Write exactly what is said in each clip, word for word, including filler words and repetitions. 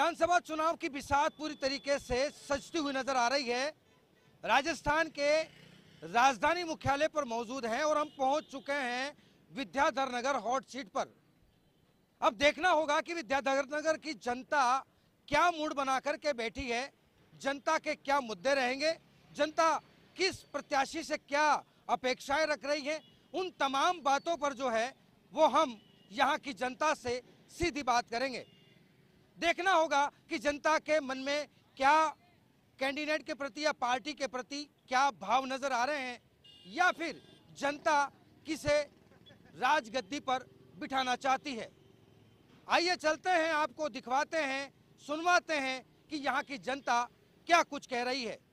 विधानसभा चुनाव की बिसात पूरी तरीके से सजती हुई नजर आ रही है। राजस्थान के राजधानी मुख्यालय पर मौजूद हैं और हम पहुंच चुके हैं विद्याधर नगर हॉट सीट पर। अब देखना होगा कि विद्याधर नगर की जनता क्या मूड बना करके बैठी है, जनता के क्या मुद्दे रहेंगे, जनता किस प्रत्याशी से क्या अपेक्षाएं रख रही है, उन तमाम बातों पर जो है वो हम यहाँ की जनता से सीधी बात करेंगे। देखना होगा कि जनता के मन में क्या कैंडिडेट के प्रति या पार्टी के प्रति क्या भाव नजर आ रहे हैं, या फिर जनता किसे राजगद्दी पर बिठाना चाहती है। आइए चलते हैं, आपको दिखवाते हैं, सुनवाते हैं कि यहाँ की जनता क्या कुछ कह रही है।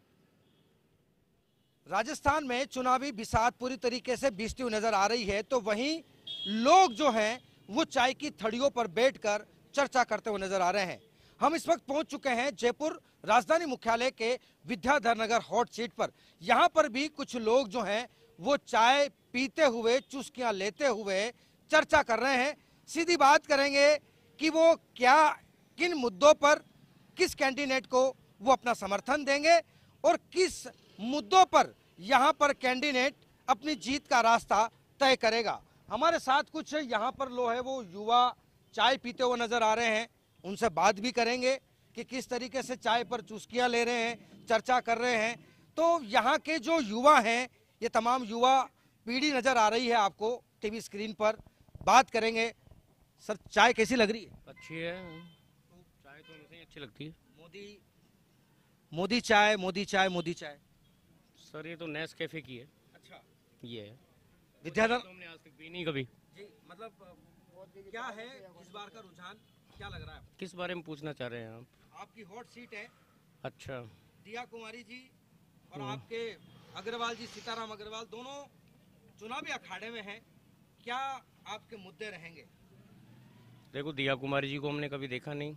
राजस्थान में चुनावी बिसात पूरी तरीके से बीतती हुई नजर आ रही है, तो वहीं लोग जो हैं वो चाय की थड़ियों पर बैठकर चर्चा करते हुए नजर आ रहे हैं। हम इस वक्त पहुंच चुके हैं जयपुर राजधानी मुख्यालय के विद्याधर नगर हॉट सीट पर। यहां पर भी कुछ लोग जो हैं वो चाय पीते हुए, चुस्कियां लेते हुए चर्चा कर रहे हैं। सीधी बात करेंगे कि वो क्या, किन मुद्दों पर, किस कैंडिडेट को वो अपना समर्थन देंगे और किस मुद्दों पर यहां पर कैंडिडेट अपनी जीत का रास्ता तय करेगा। हमारे साथ कुछ यहां पर लोग हैं वो युवा चाय पीते हुए नजर आ रहे हैं, उनसे बात भी करेंगे कि किस तरीके से चाय पर चुस्कियां ले रहे हैं, चर्चा कर रहे हैं। तो यहाँ के जो युवा हैं, ये तमाम युवा पीढ़ी नजर आ रही है आपको टीवी स्क्रीन पर। बात करेंगे। सर, चाय कैसी लग रही है? अच्छी है, चाय तो मुझे अच्छी लगती है। मोदी मोदी चाय, मोदी चाय, मोदी चाय। सर ये तो नेस्कैफे की है। अच्छा, ये है विद्याधर तो हमने आज तक पी नहीं कभी जी। मतलब क्या है इस बार का रुझान, क्या लग रहा है? किस बारे में पूछना चाह रहे हैं आप? आपकी हॉट सीट है। अच्छा, दिया कुमारी जी और आपके अग्रवाल जी, सीताराम अग्रवाल, दोनों चुनावी अखाड़े में हैं। क्या आपके मुद्दे रहेंगे? देखो दिया कुमारी जी को हमने कभी देखा नहीं,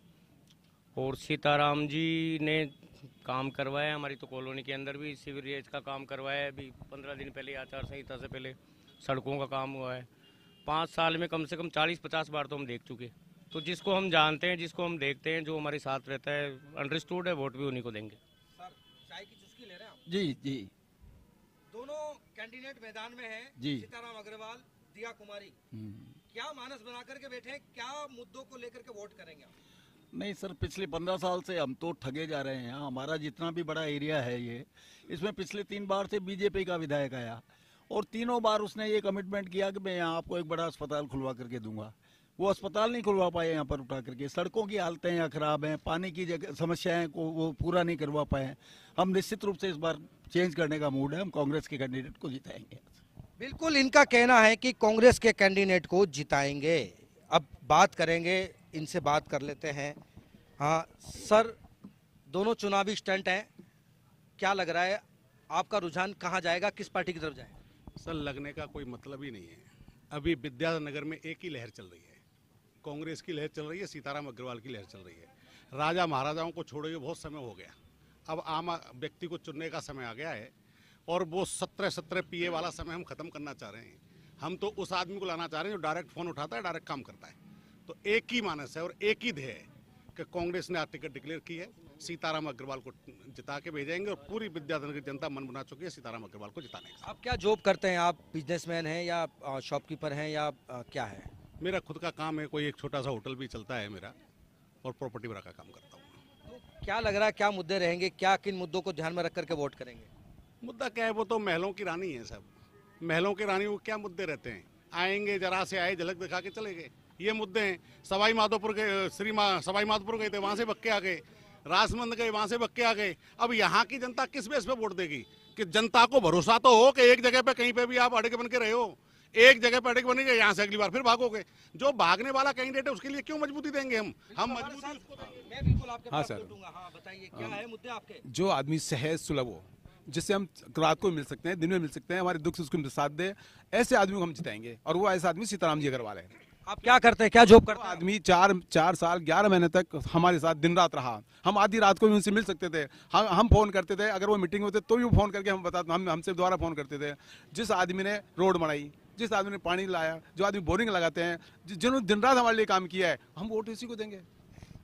और सीताराम जी ने काम करवाया हमारी तो कॉलोनी के अंदर भी सीवरेज का काम करवाया है। अभी पंद्रह दिन पहले आचार संहिता से पहले सड़कों का काम हुआ है। पाँच साल में कम से कम चालीस पचास बार तो हम देख चुके। तो जिसको हम जानते हैं, जिसको हम देखते हैं, जो हमारे साथ रहता है, अंडरस्टूड है, वोट भी उन्हीं को देंगे। सर, चाय की चुस्की ले रहे हैं आप? जी जी। दोनों कैंडिडेट मैदान में हैं, जी। सीताराम अग्रवाल, दिया कुमारी। क्या मानस बना करके बैठे हैं, क्या मुद्दों को लेकर के वोट करेंगे आप? नहीं सर, पिछले पंद्रह साल से हम तो ठगे जा रहे हैं। हमारा जितना भी बड़ा एरिया है ये, इसमें पिछले तीन बार से बीजेपी का विधायक आया और तीनों बार उसने ये कमिटमेंट किया कि मैं यहाँ आपको एक बड़ा अस्पताल खुलवा करके दूंगा। वो अस्पताल नहीं खुलवा पाए यहाँ पर उठा करके। सड़कों की हालतें यहाँ खराब हैं, पानी की जगह समस्याएं को वो पूरा नहीं करवा पाए। हम निश्चित रूप से इस बार चेंज करने का मूड है, हम कांग्रेस के कैंडिडेट को जिताएंगे। बिल्कुल, इनका कहना है कि कांग्रेस के कैंडिडेट को जिताएंगे। अब बात करेंगे, इनसे बात कर लेते हैं। हाँ सर, दोनों चुनावी स्टंट हैं, क्या लग रहा है आपका रुझान कहाँ जाएगा, किस पार्टी की तरफ जाएगा? सर, लगने का कोई मतलब ही नहीं है। अभी विद्याधर नगर में एक ही लहर चल रही है, कांग्रेस की लहर चल रही है, सीताराम अग्रवाल की लहर चल रही है। राजा महाराजाओं को छोड़े बहुत समय हो गया, अब आम व्यक्ति को चुनने का समय आ गया है, और वो सत्रह सत्रह पीए वाला समय हम खत्म करना चाह रहे हैं। हम तो उस आदमी को लाना चाह रहे हैं जो डायरेक्ट फोन उठाता है, डायरेक्ट काम करता है। तो एक ही मानस है और एक ही ध्येय है कि कांग्रेस ने आज टिकट डिक्लेयर की है, सीताराम अग्रवाल को जिता के भेजेंगे, और पूरी विद्याधर की जनता मन बना चुकी है सीताराम अग्रवाल को जिताने का। आप क्या जॉब करते हैं? आप बिजनेसमैन हैं या शॉपकीपर हैं या आ, क्या है? मेरा खुद का काम है, कोई एक छोटा सा होटल भी चलता है मेरा, और प्रॉपर्टी वगैरह का काम करता हूँ। तो क्या लग रहा है, क्या मुद्दे रहेंगे, क्या किन मुद्दों को ध्यान में रख करके वोट करेंगे? मुद्दा क्या है, वो तो महलों की रानी है सब। महलों की रानी को क्या मुद्दे रहते हैं? आएंगे, जरा से आए, झलक दिखा के चले गए, ये मुद्दे हैं। सवाई माधोपुर गए, श्री मा सवाई माधोपुर गए थे, वहाँ से बक्के आ गए, राजमंद गए, वहाँ से बक्के आ गए। अब यहाँ की जनता किस बेस पे वोट देगी? कि जनता को भरोसा तो हो कि एक जगह पे कहीं पे भी आप अड़के बन के रहे हो, एक जगह पे अड़के बनेंगे, यहाँ से अगली बार फिर भागोगे। जो भागने वाला कैंडिडेट है उसके लिए क्यों मजबूती देंगे हम? हम मजबूती उसको देंगे। मैं बिल्कुल आपके हाँ पास सर। दूंगा। हाँ बताइए, क्या है मुद्दे आपके? जो आदमी सहज सुलभ हो, जिससे हम रात को मिल सकते हैं, दिन में मिल सकते हैं, हमारे दुख से उसको साथ दे, ऐसे आदमी को हम जिताएंगे। और वो ऐसा आदमी सीताराम जी अग्रवाल है। आप क्या करते हैं, क्या जॉब वो करते हैं? आदमी चार चार साल ग्यारह महीने तक हमारे साथ दिन रात रहा। हम आधी रात को भी उनसे मिल सकते थे, हम हम फोन करते थे, अगर वो मीटिंग होते तो भी वो फोन करके हम बताते, हम हमसे दोबारा फोन करते थे। जिस आदमी ने रोड बनाई, जिस आदमी ने पानी लाया, जो आदमी बोरिंग लगाते हैं, जिन्होंने दिन रात हमारे लिए काम किया है, हम वोट इसी को देंगे।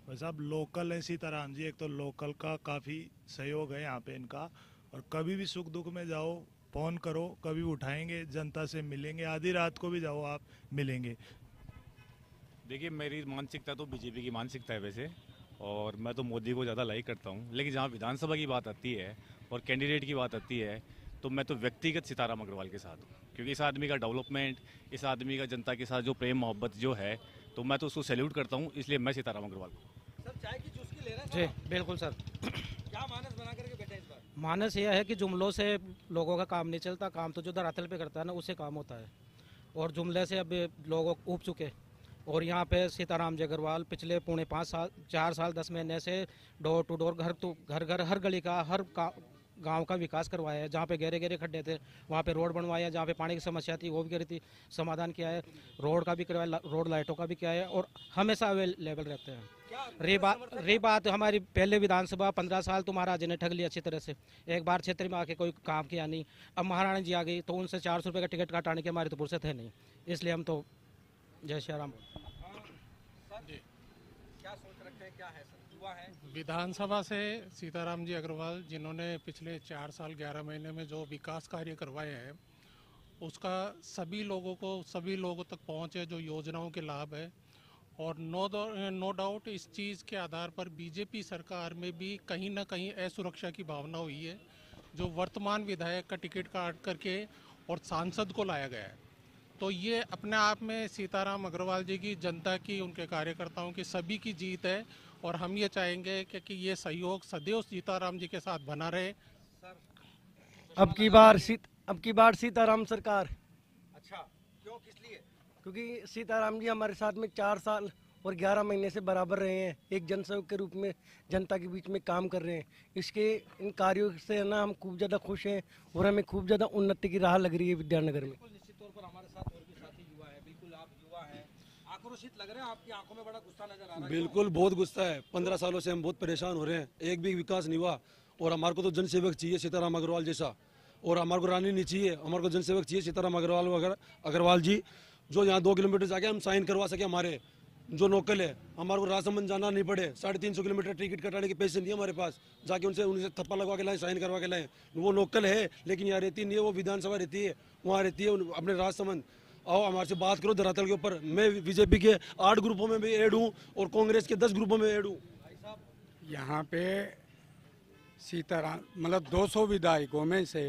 भाई साहब लोकल है सीताराम जी, एक तो लोकल का काफ़ी सहयोग है यहाँ पे इनका, और कभी भी सुख दुख में जाओ फोन करो, कभी उठाएंगे, जनता से मिलेंगे, आधी रात को भी जाओ आप मिलेंगे। देखिए मेरी मानसिकता तो बीजेपी की मानसिकता है वैसे, और मैं तो मोदी को ज़्यादा लाइक करता हूँ, लेकिन जहाँ विधानसभा की बात आती है और कैंडिडेट की बात आती है तो मैं तो व्यक्तिगत सीताराम अग्रवाल के साथ हूँ, क्योंकि इस आदमी का डेवलपमेंट, इस आदमी का जनता के साथ जो प्रेम मोहब्बत जो है, तो मैं तो उसको सैल्यूट करता हूँ, इसलिए मैं सीताराम अग्रवाल को। सर चाय की चुस्की ले रहे हैं जी बिल्कुल सर। क्या मानस बना करके बैठे इस बार? मानस यह है कि जुमलों से लोगों का काम नहीं चलता, काम तो जो धरातल पे करता है ना उससे काम होता है, और जुमले से अब लोग ऊब चुके। और यहाँ पे सीताराम जी अग्रवाल पिछले पौने पाँच साल चार साल दस महीने से डोर टू डोर, घर टू घर घर, हर गली का, हर गांव का विकास करवाया है। जहाँ पे गहरे गहरे खड्डे थे वहाँ पे रोड बनवाया है, जहाँ पे पानी की समस्या थी वो भी करी थी, समाधान किया है, रोड का भी करवाया, रोड लाइटों का भी किया है, और हमेशा अवेलेबल रहते हैं। रही बात रही बात हमारी पहले विधानसभा पंद्रह साल तो महाराज ने ठग ली अच्छी तरह से, एक बार क्षेत्र में आके कोई काम किया नहीं। अब महारानी जी आ गई तो उनसे चार सौ रुपये का टिकट काटाने की हमारी तो फुर्सत है नहीं, इसलिए हम तो जय श्री राम। क्या सोच रखते हैं, क्या है सर? युवा है विधानसभा से सीताराम जी अग्रवाल, जिन्होंने पिछले चार साल ग्यारह महीने में जो विकास कार्य करवाए हैं उसका सभी लोगों को सभी लोगों तक पहुँचे, जो योजनाओं के लाभ है। और नो नो डाउट इस चीज़ के आधार पर बीजेपी सरकार में भी कहीं ना कहीं असुरक्षा की भावना हुई है, जो वर्तमान विधायक का टिकट काट करके और सांसद को लाया गया है। तो ये अपने आप में सीताराम अग्रवाल जी की, जनता की, उनके कार्यकर्ताओं की, सभी की जीत है, और हम ये चाहेंगे कि, कि ये सहयोग सदैव सीताराम जी के साथ बना रहे। अब की बार सीत अब की बार सीताराम सरकार। अच्छा, क्यों, किस लिए? क्योंकि सीताराम जी हमारे साथ में चार साल और ग्यारह महीने से बराबर रहे हैं, एक जनसेवक के रूप में जनता के बीच में काम कर रहे हैं। इसके इन कार्यों से ना हम खूब ज़्यादा खुश हैं, और हमें खूब ज़्यादा उन्नति की राह लग रही है विद्यानगर में। निश्चित तौर पर हमारे साथ और भी साथी युवा है, बिल्कुल आप युवा हैं, आक्रोशित लग रहे हैं, आपकी आंखों में बड़ा गुस्सा नजर आ रहा है। बिल्कुल बहुत गुस्सा है, पंद्रह सालों से हम बहुत परेशान हो रहे हैं, एक भी विकास नहीं हुआ, और हमारे को तो जनसेवक चाहिए सीताराम अग्रवाल जैसा, और हमारे को रानी नहीं चाहिए, हमारे को जनसेवक चाहिए सीताराम अग्रवाल वगैरह अग्रवाल जी, जो यहाँ दो किलोमीटर जाके हम साइन करवा सके, हमारे जो लोकल है, हमारे को राजसमंद जाना नहीं पड़े, साढ़े तीन सौ किलोमीटर टिकट कटाने के पैसे नहीं है हमारे पास, जाके उनसे उनसे थप्पा लगवा के लाए, साइन करवा के लाए। वो लोकल है लेकिन यहाँ रहती नहीं है, वो विधानसभा रहती है, वहाँ रहती है अपने राजसमंद। आओ हमारे से बात करो धरातल के ऊपर। मैं बीजेपी के आठ ग्रुपों में भी ऐड हूँ और कांग्रेस के दस ग्रुपों में ऐड हूँ। यहाँ पे सीताराम मतलब दो सौ विधायकों में से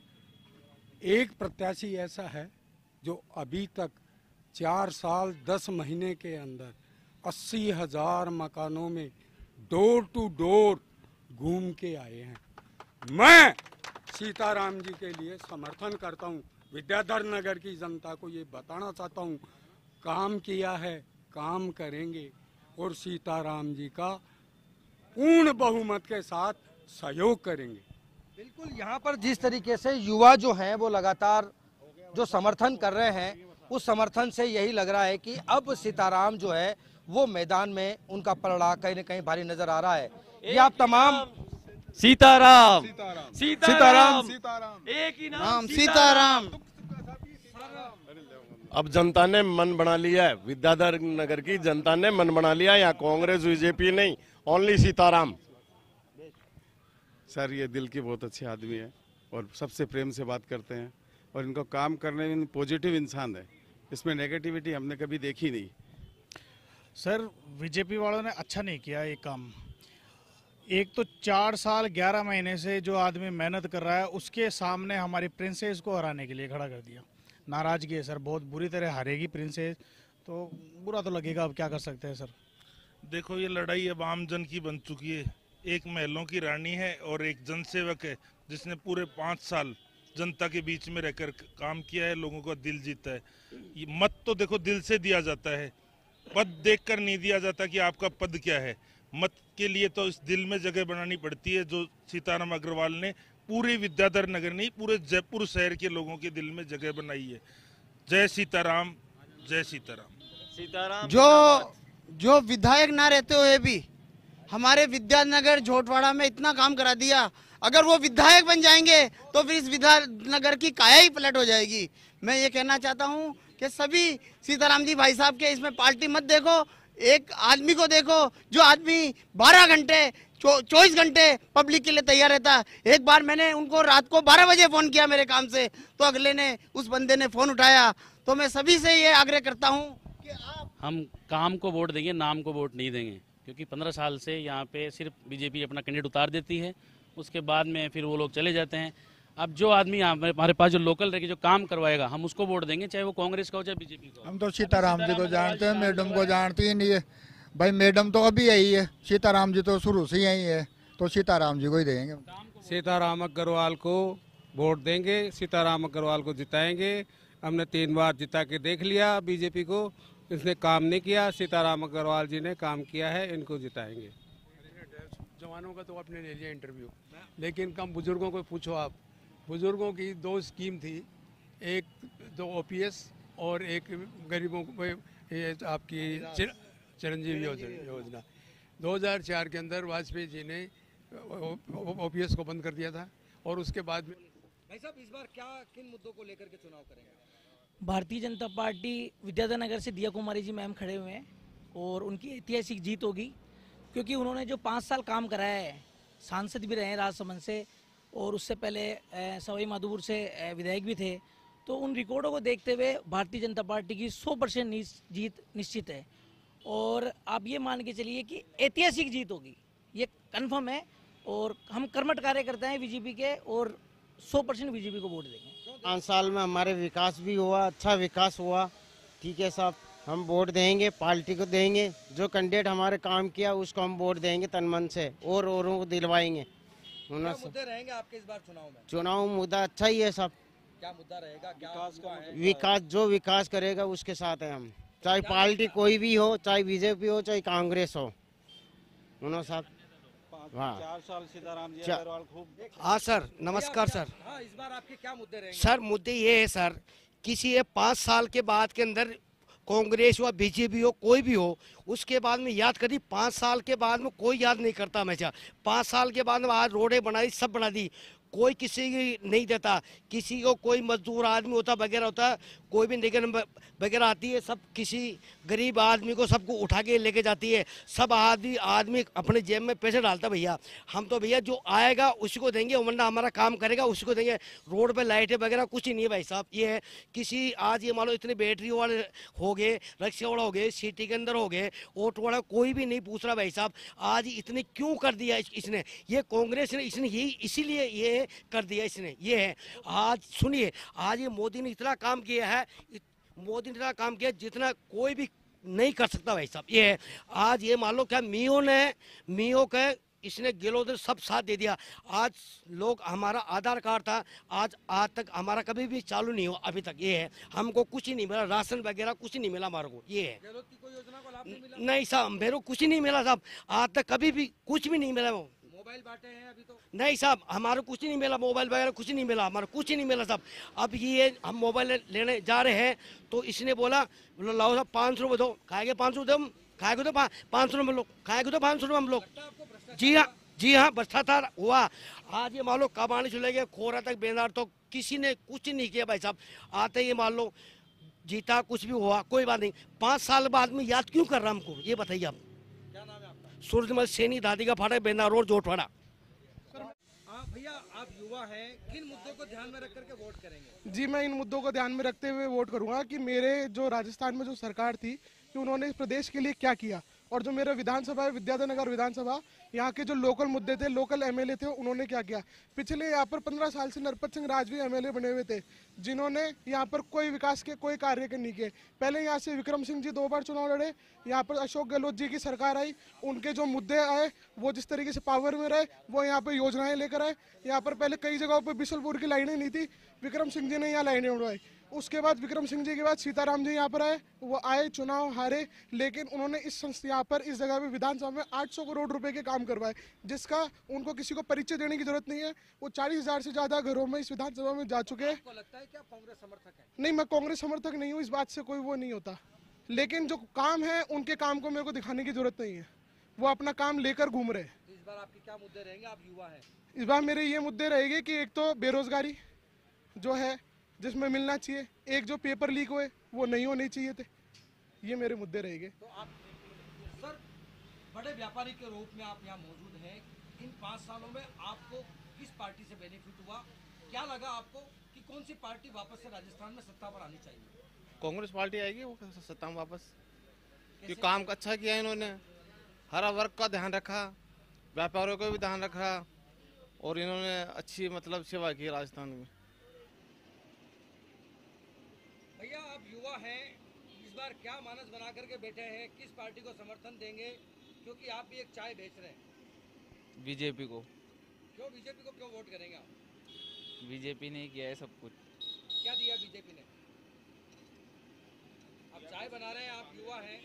एक प्रत्याशी ऐसा है जो अभी तक चार साल दस महीने के अंदर अस्सी हजार मकानों में डोर टू डोर घूम के आए हैं। मैं सीताराम जी के लिए समर्थन करता हूँ, विद्याधर नगर की जनता को ये बताना चाहता हूँ, काम किया है, काम करेंगे, और सीताराम जी का पूर्ण बहुमत के साथ सहयोग करेंगे। बिल्कुल, यहाँ पर जिस तरीके से युवा जो हैं वो लगातार जो समर्थन कर रहे हैं, उस समर्थन से यही लग रहा है कि अब सीताराम जो है वो मैदान में उनका पलड़ा कहीं न कहीं भारी नजर आ रहा है। ये आप तमाम सीताराम सीताराम सीताराम एक ही नाम सीताराम। अब जनता ने मन बना लिया है, विद्याधर नगर की जनता ने मन बना लिया, यहाँ कांग्रेस बीजेपी नहीं, ओनली सीताराम। सर ये दिल की बहुत अच्छे आदमी है और सबसे प्रेम से बात करते हैं, और इनको काम करने में पॉजिटिव इंसान है, इसमें नेगेटिविटी हमने कभी देखी नहीं। सर बीजेपी वालों ने अच्छा नहीं किया ये काम। एक तो चार साल ग्यारह महीने से जो आदमी मेहनत कर रहा है उसके सामने हमारी प्रिंसेस को हराने के लिए खड़ा कर दिया। नाराजगी है सर, बहुत बुरी तरह हारेगी प्रिंसेस, तो बुरा तो लगेगा, अब क्या कर सकते हैं सर। देखो ये लड़ाई अब आम जन की बन चुकी है, एक महलों की रानी है और एक जनसेवक है जिसने पूरे पाँच साल जनता के बीच में रहकर काम किया है, लोगों का दिल जीता है। ये मत तो देखो दिल से दिया जाता है, पद देखकर नहीं दिया जाता कि आपका पद क्या है। मत के लिए तो इस दिल में जगह बनानी पड़ती है, जो सीताराम अग्रवाल ने पूरे विद्याधर नगर नहीं पूरे जयपुर शहर के लोगों के दिल में जगह बनाई है। जय सीताराम, जय सीताराम। सीताराम जो जो विधायक ना रहते हुए भी हमारे विद्यानगर झोटवाड़ा में इतना काम करा दिया, अगर वो विधायक बन जाएंगे तो फिर इस विद्यानगर की काया ही पलट हो जाएगी। मैं ये कहना चाहता हूँ कि सभी सीताराम जी भाई साहब के इसमें पार्टी मत देखो, एक आदमी को देखो जो आदमी बारह घंटे चौबीस घंटे पब्लिक के लिए तैयार रहता है। एक बार मैंने उनको रात को बारह बजे फोन किया मेरे काम से, तो अगले ने उस बंदे ने फोन उठाया। तो मैं सभी से ये आग्रह करता हूँ कि आप हम काम को वोट देंगे, नाम को वोट नहीं देंगे, क्योंकि पंद्रह साल से यहाँ पे सिर्फ बीजेपी अपना कैंडिडेट उतार देती है, उसके बाद में फिर वो लोग चले जाते हैं। अब जो आदमी हमारे पास जो लोकल रह के जो काम करवाएगा हम उसको वोट देंगे, चाहे वो कांग्रेस का हो चाहे बीजेपी का। हम तो सीताराम जी को जानते हैं, मैडम को जानते ही नहीं है भाई। मैडम तो अभी यही है, सीताराम जी तो शुरू से यही है, तो सीताराम जी को ही देंगे। सीताराम अग्रवाल को वोट देंगे, सीताराम अग्रवाल को जिताएंगे। हमने तीन बार जिता के देख लिया बीजेपी को, इसने काम नहीं किया। सीताराम अग्रवाल जी ने काम किया है, इनको जिताएंगे। जवानों का तो आपने ले लिया इंटरव्यू, लेकिन कम बुजुर्गों को पूछो आप। बुजुर्गों की दो स्कीम थी, एक तो ओपीएस और एक गरीबों को ये आपकी चिरंजीवी योजना। दो हज़ार चार के अंदर वाजपेयी जी ने ओपीएस को बंद कर दिया था, और उसके बाद में भाई साहब इस बार क्या किन मुद्दों को लेकर के चुनाव करेंगे? भारतीय जनता पार्टी विद्याधर नगर से दिया कुमारी जी मैम खड़े हुए हैं, और उनकी ऐतिहासिक जीत होगी, क्योंकि उन्होंने जो पाँच साल काम कराया है, सांसद भी रहे हैं राजसमंद से, और उससे पहले सवाई माधोपुर से विधायक भी थे। तो उन रिकॉर्डों को देखते हुए भारतीय जनता पार्टी की सौ परसेंट जीत निश्चित है, और आप ये मान के चलिए कि ऐतिहासिक जीत होगी, ये कन्फर्म है। और हम कर्मठ कार्य करते हैं बीजेपी के, और सौ परसेंट बीजेपी को वोट देंगे। पाँच साल में हमारे विकास भी हुआ, अच्छा विकास हुआ, ठीक है साहब। हम वोट देंगे, पार्टी को देंगे, जो कैंडिडेट हमारे काम किया उसको हम वोट देंगे तन मन से, और औरों को दिलवाएंगे। क्या मुद्दे रहेंगे आपके इस बार चुनाव में? चुनाव मुद्दा अच्छा ही है सब। क्या मुद्दा रहेगा? क्या विकास का है? विकास, जो विकास करेगा उसके साथ है हम, चाहे पार्टी कोई भी हो, चाहे बीजेपी हो चाहे कांग्रेस हो, उन्होंने साथ। चार साल सीताराम जी अग्रवाल खूब। हाँ सर, नमस्कार सर। हाँ, इस बार आपके क्या मुद्दे रहेंगे? सर मुद्दे ये है सर, किसी ये पाँच साल के बाद के अंदर कांग्रेस हो बीजेपी हो कोई भी हो, उसके बाद में याद करी, पाँच साल के बाद में कोई याद नहीं करता हमेशा। पाँच साल के बाद में आज रोडें बनाई, सब बना दी, कोई किसी की नहीं देता। किसी को कोई मजदूर आदमी होता वगैरह होता, कोई भी निगम वगैरह आती है, सब किसी गरीब आदमी को सबको उठा के लेके जाती है। सब आदमी आदमी अपने जेब में पैसे डालता भैया। हम तो भैया जो आएगा उसी को देंगे, वरना हमारा काम करेगा उसी को देंगे। रोड पे लाइटें वगैरह कुछ ही नहीं है भाई साहब। ये है किसी आज ये मान लो इतने बैटरी वाले हो गए, रिक्शा वाला हो गए, सिटी के अंदर हो गए, ऑटो वाला, कोई भी नहीं पूछ रहा भाई साहब आज इतने क्यों कर दिया इसने। ये कांग्रेस ने इसने यही इसीलिए ये कर दिया इसने। ये है आज सुनिए, आज ये मोदी ने इतना काम किया है, मोदी ने इतना काम किया जितना कोई भी नहीं कर सकता भाई साहब। ये है आज ये मान लो क्या मियो ने मियो के इसने गिलोदर सब साथ दे दिया। आज लोग हमारा आधार कार्ड था, आज आज तक हमारा कभी भी चालू नहीं हो अभी तक। ये है हमको कुछ ही नहीं मिला, राशन वगैरह कुछ ही नहीं मिला हमारे को। ये है नहीं साहब, मेरे को कुछ ही नहीं मिला साहब, आज तक कभी भी कुछ भी नहीं मिला। वो मोबाइल बांटे हैं अभी तो? नहीं साहब, हमारे कुछ ही नहीं मिला, मोबाइल वगैरह कुछ ही नहीं मिला, हमारा कुछ ही नहीं मिला साहब। अब ये हम मोबाइल लेने जा रहे हैं तो इसने बोला लाओ साहब पाँच सौ रुपये दो, खाएंगे पाँच सौ रुपये, हम खाएंगे तो पाँच सौ रुपये लोग खाएंगे तो पाँच सौ रुपये हम लोग। जी हाँ जी हाँ, भ्रष्टाचार हुआ। आज ये मान लो कब आने चले गए, खोरा तक बेदार, तो किसी ने कुछ नहीं किया भाई साहब। आते ये मान लो जीता, कुछ भी हुआ कोई बात नहीं, पाँच साल बाद में याद क्यों कर रहा हमको, ये बताइए आप। सूरजमल सैनी, दादी का फाटक, बेंदा रोड, जोटवाड़ा। भैया आप युवा हैं, किन मुद्दों को ध्यान में रख करके वोट करेंगे? जी मैं इन मुद्दों को ध्यान में रखते हुए वोट करूंगा कि मेरे जो राजस्थान में जो सरकार थी कि उन्होंने इस प्रदेश के लिए क्या किया, और जो मेरा विधानसभा है विद्याधर नगर विधानसभा, यहाँ के जो लोकल मुद्दे थे, लोकल एमएलए थे, उन्होंने क्या किया। पिछले यहाँ पर पंद्रह साल से नरपत सिंह राजवी एमएलए बने हुए थे, जिन्होंने यहाँ पर कोई विकास के कोई कार्य नहीं किए। पहले यहाँ से विक्रम सिंह जी दो बार चुनाव लड़े, यहाँ पर अशोक गहलोत जी की सरकार आई, उनके जो मुद्दे आए वो जिस तरीके से पावर में रहे, वो यहाँ पर योजनाएं लेकर आए। यहाँ पर पहले कई जगहों पर बिशलपुर की लाइनें नहीं थी, विक्रम सिंह जी ने यहाँ लाइनें उड़वाई। उसके बाद विक्रम सिंह जी के बाद सीताराम जी यहाँ पर आए, वो आए, चुनाव हारे, लेकिन उन्होंने इस यहाँ पर इस जगह पे विधानसभा में आठ सौ करोड़ रुपए के काम करवाए, जिसका उनको किसी को परिचय देने की जरूरत नहीं है। वो चालीस हजार से ज्यादा घरों में इस विधानसभा में जा चुके हैं। आपको लगता है क्या कांग्रेस समर्थक है? नहीं, मैं कांग्रेस समर्थक नहीं हूँ, इस बात से कोई वो नहीं होता, लेकिन जो काम है उनके काम को मेरे को दिखाने की जरूरत नहीं है, वो अपना काम लेकर घूम रहे हैं। इस बार आपके क्या मुद्दे रहेंगे, आप युवा हैं? इस बार मेरे ये मुद्दे रहेंगे कि एक तो बेरोजगारी जो है जिसमें मिलना चाहिए, एक जो पेपर लीक हुए वो नहीं होने चाहिए थे, ये मेरे मुद्दे रहेंगे। तो आप बड़े व्यापारी के रूप में आप यहाँ मौजूद हैं। इन पाँच सालों में आपको किस पार्टी से बेनिफिट हुआ? क्या लगा आपको कि कौन सी पार्टी वापस से राजस्थान में सत्ता पर आनी चाहिए? कांग्रेस पार्टी आएगी वो सत्ता में वापस, कि काम अच्छा किया इन्होंने, हर वर्ग का ध्यान रखा, व्यापारियों का भी ध्यान रखा और इन्होंने अच्छी मतलब सेवा की राजस्थान में। भैया आप युवा हैं, इस बार क्या मानस बना करके बैठे हैं, किस पार्टी को समर्थन देंगे? क्योंकि आप भी एक चाय बेच रहे हैं। बीजेपी को। क्यों बीजेपी को क्यों वोट करेंगे आप? बीजेपी ने किया है सब कुछ। क्या दिया बीजेपी ने? आप चाय बना रहे हैं, आप युवा हैं।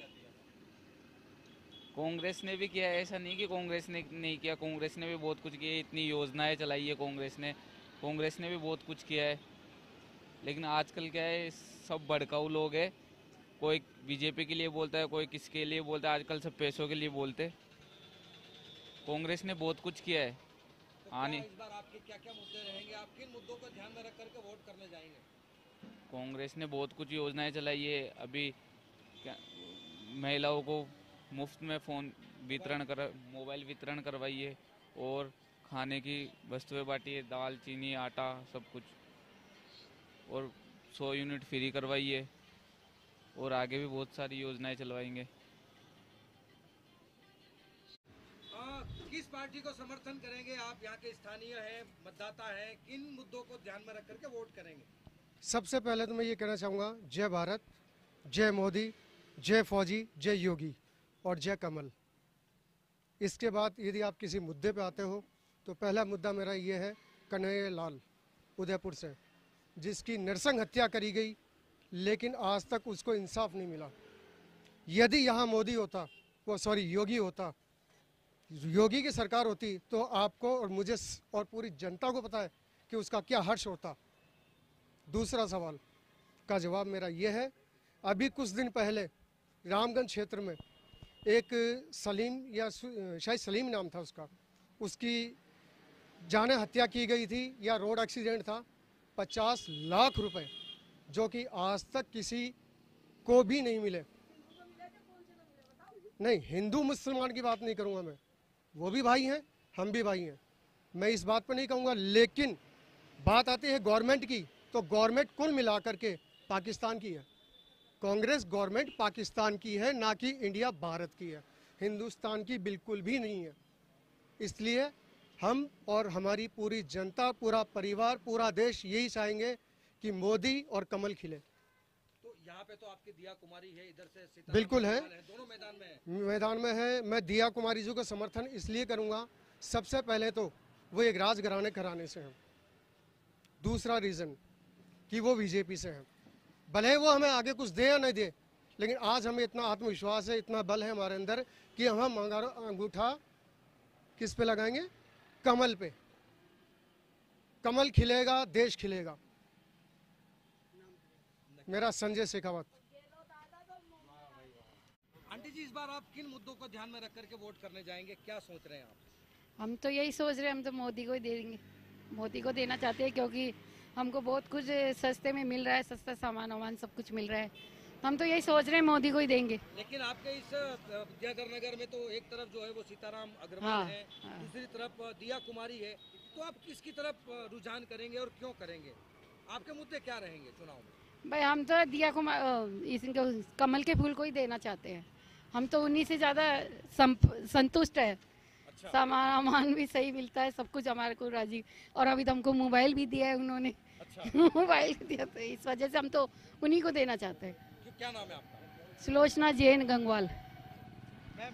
कांग्रेस ने भी किया है, ऐसा नहीं कि कांग्रेस ने नहीं किया, कांग्रेस ने भी बहुत कुछ किया, इतनी योजनाएं चलाई है कांग्रेस ने, कांग्रेस ने भी बहुत कुछ किया है। लेकिन आजकल क्या है, सब भड़काऊ लोग हैं, कोई बीजेपी के लिए बोलता है, कोई किसके लिए बोलता है, आजकल सब पैसों के लिए बोलते। कांग्रेस ने बहुत कुछ किया है। तो आने इस बार आपके क्या क्या मुद्दे रहेंगे? आप किन मुद्दों को ध्यान में रख करके वोट करने जाएंगे? कांग्रेस ने बहुत कुछ योजनाएं चलाई है। अभी क्या महिलाओं को मुफ्त में फ़ोन वितरण कर मोबाइल वितरण करवाई है और खाने की वस्तुएं बांटी है, दाल चीनी आटा सब कुछ, और सौ यूनिट फ्री करवाई है और आगे भी बहुत सारी योजनाएं चलवाएंगे। आ, किस पार्टी को समर्थन करेंगे आप? यहाँ के स्थानीय हैं, मतदाता हैं, किन मुद्दों को ध्यान में रख करके वोट करेंगे? सबसे पहले तो मैं ये कहना चाहूँगा, जय भारत, जय मोदी, जय फौजी, जय योगी और जय कमल। इसके बाद यदि आप किसी मुद्दे पे आते हो तो पहला मुद्दा मेरा ये है, कन्हैया लाल उदयपुर से, जिसकी नरसंग हत्या करी गई, लेकिन आज तक उसको इंसाफ नहीं मिला। यदि यहाँ मोदी होता, वो सॉरी योगी होता, योगी की सरकार होती, तो आपको और मुझे और पूरी जनता को पता है कि उसका क्या हर्ष होता। दूसरा सवाल का जवाब मेरा ये है, अभी कुछ दिन पहले रामगंज क्षेत्र में एक सलीम या शायद सलीम नाम था उसका, उसकी जाने हत्या की गई थी या रोड एक्सीडेंट था। पचास लाख रुपए जो कि आज तक किसी को भी नहीं मिले। नहीं, हिंदू मुसलमान की बात नहीं करूंगा मैं, वो भी भाई हैं, हम भी भाई हैं, मैं इस बात पर नहीं कहूँगा। लेकिन बात आती है गवर्नमेंट की, तो गवर्नमेंट कुल मिलाकर के पाकिस्तान की है। कांग्रेस गवर्नमेंट पाकिस्तान की है, ना कि इंडिया भारत की है, हिंदुस्तान की बिल्कुल भी नहीं है। इसलिए हम और हमारी पूरी जनता, पूरा परिवार, पूरा देश यही चाहेंगे कि मोदी और कमल खिले। तो यहाँ पे तो आपकी दिया कुमारी है, इधर से सीताराम बिल्कुल है, है, दोनों मैदान में है। मैदान में है। मैं दिया कुमारी जी को समर्थन इसलिए करूँगा, सबसे पहले तो वो एक राजघराने घराने से हैं। दूसरा रीज़न कि वो बीजेपी से हैं। भले वो हमें आगे कुछ दे या नहीं दे, लेकिन आज हमें इतना आत्मविश्वास है, इतना बल है हमारे अंदर कि हम अंगूठा किस पे लगाएंगे? कमल पे। कमल खिलेगा, देश खिलेगा। मेरा संजय शेखावत। आंटी जी, इस बार आप किन मुद्दों को ध्यान में रख करके वोट करने जाएंगे? क्या सोच रहे हैं आप? हम तो यही सोच रहे हैं, हम तो मोदी को ही देंगे, मोदी को देना चाहते हैं, क्योंकि हमको बहुत कुछ सस्ते में मिल रहा है, सस्ता सामान वामान सब कुछ मिल रहा है, हम तो यही सोच रहे हैं मोदी को ही देंगे। लेकिन आपके इस विद्याधर नगर में तो एक तरफ जो है वो सीताराम अग्रवाल हाँ, है, हाँ। दूसरी तरफ दिया कुमारी है, तो आप किसकी तरफ रुझान करेंगे और क्यों करेंगे? आपके मुद्दे क्या रहेंगे चुनाव में? भाई हम तो दिया कुमार इनको कमल के फूल को ही देना चाहते हैं, हम तो उन्हीं से ज़्यादा संतुष्ट है। अच्छा। सामान वामान भी सही मिलता है, सब कुछ हमारे को राजी, और अभी तो हमको मोबाइल भी दिया है उन्होंने। अच्छा। मोबाइल दिया, तो इस वजह से हम तो उन्हीं को देना चाहते हैं। क्या नाम है आपका? सुलोचना जैन गंगवाल। मैम,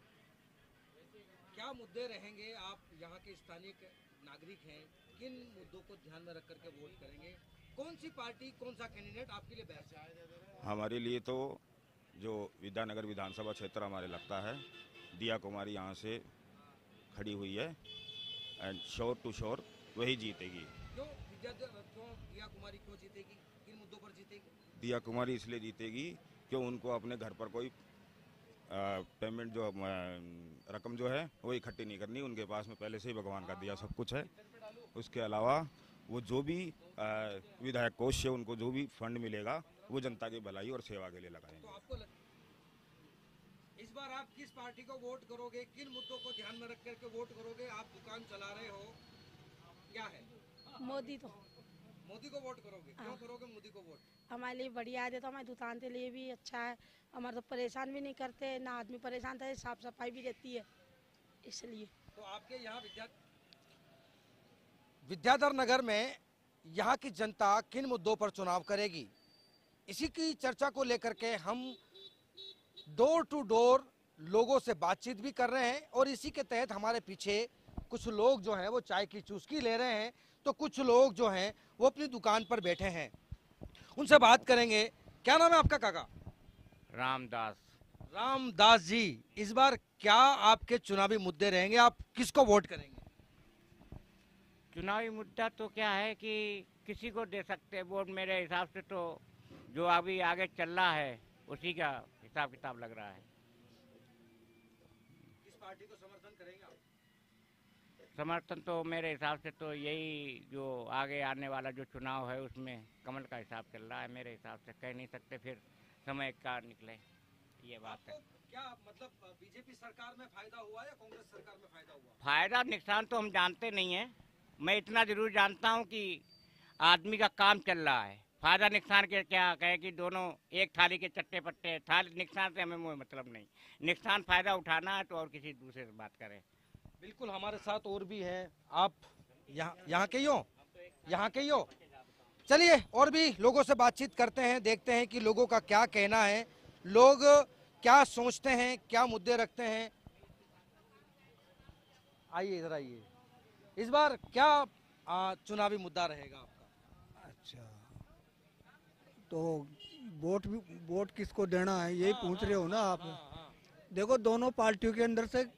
क्या मुद्दे रहेंगे? आप यहाँ के स्थानीय नागरिक हैं, किन मुद्दों को ध्यान में रख करके वोट करेंगे? कौन सी पार्टी, कौन सा कैंडिडेट आपके लिए बेस्ट है? हमारे लिए तो जो विद्यानगर विधानसभा क्षेत्र हमारे लगता है, दिया कुमारी यहाँ से खड़ी हुई है एंड श्योर टू श्योर वही जीतेगी। क्यों क्यों दिया कुमारी क्यों जीतेगी? किन मुद्दों पर जीतेगी? दिया कुमारी इसलिए जीतेगी कि उनको अपने घर पर कोई पेमेंट जो रकम जो है वो इकट्ठी नहीं करनी, उनके पास में पहले से ही भगवान का दिया सब कुछ है। उसके अलावा वो जो भी विधायक कोष से उनको जो भी फंड मिलेगा वो जनता की भलाई और सेवा के लिए लगाएंगे। तो आपको लग... इस बार आप किस पार्टी को वोट करोगे, किन मुद्दों को ध्यान में रख करके वोट करोगे? आप दुकान चला रहे हो, क्या है? मोदी तो मोदी को वोट करोगे? क्यों करोगे मोदी को वोट? हमारे लिए बढ़िया है, तो हमारे दुकान के लिए भी अच्छा है, हमारे तो परेशान भी नहीं करते, ना आदमी परेशान था, साफ सफाई भी रहती है, इसलिए। तो आपके यहाँ विद्या विद्याधर नगर में यहाँ की जनता किन मुद्दों पर चुनाव करेगी, इसी की चर्चा को लेकर के हम डोर टू डोर लोगों से बातचीत भी कर रहे हैं और इसी के तहत हमारे पीछे कुछ लोग जो हैं वो चाय की चुस्की ले रहे हैं, तो कुछ लोग जो हैं वो अपनी दुकान पर बैठे हैं, उनसे बात करेंगे। क्या नाम है आपका काका? रामदास। रामदास जी, इस बार क्या आपके चुनावी मुद्दे रहेंगे, आप किसको वोट करेंगे? चुनावी मुद्दा तो क्या है कि किसी को दे सकते हैं वोट, मेरे हिसाब से तो जो अभी आगे चल रहा है उसी का हिसाब किताब लग रहा है। किस पार्टी को समर्थन करेंगे आप? समर्थन तो मेरे हिसाब से तो यही जो आगे आने वाला जो चुनाव है उसमें कमल का हिसाब चल रहा है, मेरे हिसाब से कह नहीं सकते, फिर समय का निकले, ये बात है। क्या मतलब बीजेपी सरकार में फायदा हुआ या कांग्रेस सरकार में फायदा हुआ? फायदा नुकसान तो हम जानते नहीं है, मैं इतना जरूर जानता हूँ कि आदमी का काम चल रहा है। फायदा नुकसान के क्या कहे कि दोनों एक थाली के चट्टे पट्टे, थाली नुकसान से हमें कोई मतलब नहीं, नुकसान फायदा उठाना है तो और किसी दूसरे से बात करें। बिल्कुल, हमारे साथ और भी हैं, आप यहाँ यहाँ के ही हो, यहाँ के ही हो। चलिए और भी लोगों से बातचीत करते हैं, देखते हैं कि लोगों का क्या कहना है, लोग क्या सोचते हैं, क्या मुद्दे रखते हैं। आइए इधर आइए, इस बार क्या आ, चुनावी मुद्दा रहेगा आपका? अच्छा, तो वोट भी वोट किसको देना है यही पूछ रहे हो ना आप? देखो, दोनों पार्टियों के अंदर से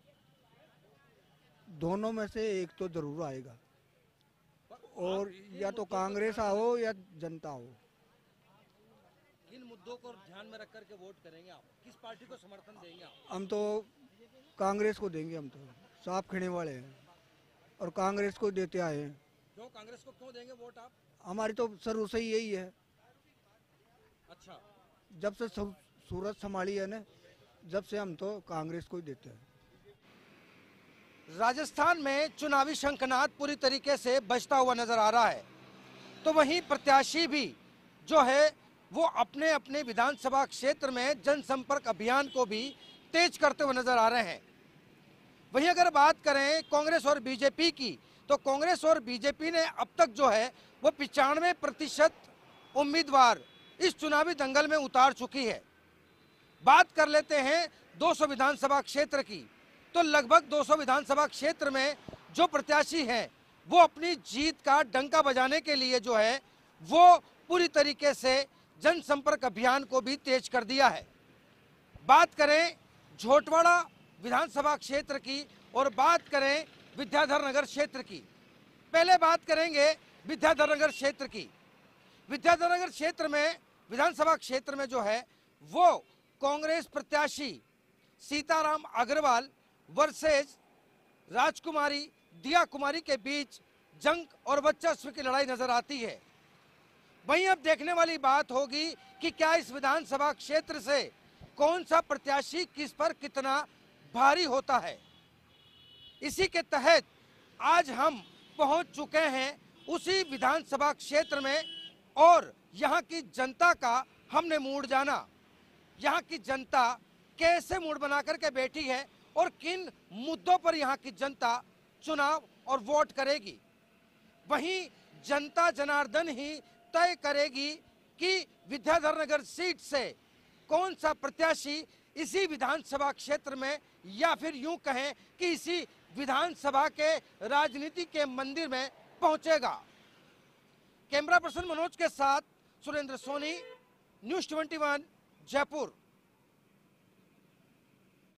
दोनों में से एक तो जरूर आएगा, और या तो कांग्रेस आओ या जनता हो। किन मुद्दों को ध्यान में रख करके वोट करेंगे आप? किस पार्टी को समर्थन देंगे आप? हम तो कांग्रेस को देंगे, हम तो साफ खिने वाले हैं और कांग्रेस को देते आए हैं। क्यों कांग्रेस को क्यों देंगे वोट आप? हमारी तो शुरू से ही यही है। अच्छा, जब से सूरत संभाली है ना, जब से हम तो कांग्रेस को ही देते हैं। राजस्थान में चुनावी शंखनाद पूरी तरीके से बजता हुआ नजर आ रहा है, तो वहीं प्रत्याशी भी जो है वो अपने अपने विधानसभा क्षेत्र में जनसंपर्क अभियान को भी तेज करते हुए नजर आ रहे हैं। वहीं अगर बात करें कांग्रेस और बीजेपी की, तो कांग्रेस और बीजेपी ने अब तक जो है वो पिचानवे प्रतिशत उम्मीदवार इस चुनावी दंगल में उतार चुकी है। बात कर लेते हैं दो सौ विधानसभा क्षेत्र की, तो लगभग दो सौ विधानसभा क्षेत्र में जो प्रत्याशी हैं वो अपनी जीत का डंका बजाने के लिए जो है वो पूरी तरीके से जनसंपर्क अभियान को भी तेज कर दिया है। बात करें झोटवाड़ा विधानसभा क्षेत्र की और बात करें विद्याधर नगर क्षेत्र की, पहले बात करेंगे विद्याधर नगर क्षेत्र की। विद्याधर नगर क्षेत्र में विधानसभा क्षेत्र में जो है वो कांग्रेस प्रत्याशी सीताराम अग्रवाल वर्सेस राजकुमारी दिया कुमारी के बीच जंग और वर्चस्व की लड़ाई नजर आती है। वहीं अब देखने वाली बात होगी कि क्या इस विधानसभा क्षेत्र से कौन सा प्रत्याशी किस पर कितना भारी होता है। इसी के तहत आज हम पहुंच चुके हैं उसी विधानसभा क्षेत्र में और यहां की जनता का हमने मूड जाना। यहां की जनता कैसे मूड बना करके बैठी है और किन मुद्दों पर यहां की जनता चुनाव और वोट करेगी, वहीं जनता जनार्दन ही तय करेगी कि विद्याधर नगर सीट से कौन सा प्रत्याशी इसी विधानसभा क्षेत्र में या फिर यूं कहें कि इसी विधानसभा के राजनीति के मंदिर में पहुंचेगा। कैमरा पर्सन मनोज के साथ सुरेंद्र सोनी, न्यूज़ इक्कीस, जयपुर।